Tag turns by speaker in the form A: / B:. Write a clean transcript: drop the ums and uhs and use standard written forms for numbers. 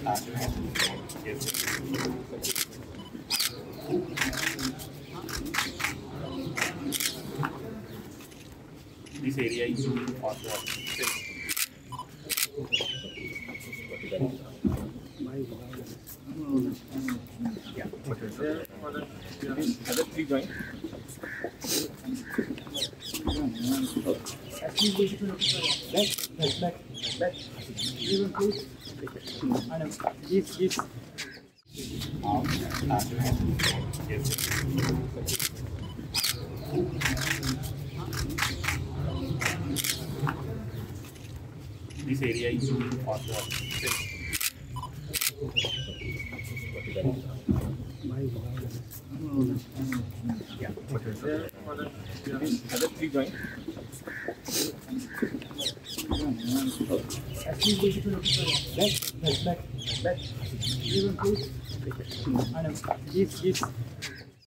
A: This area is also yeah. Other three joint. Back. Even please. Yes. This area is also yeah. Other three joint. Back. Even please. Yes.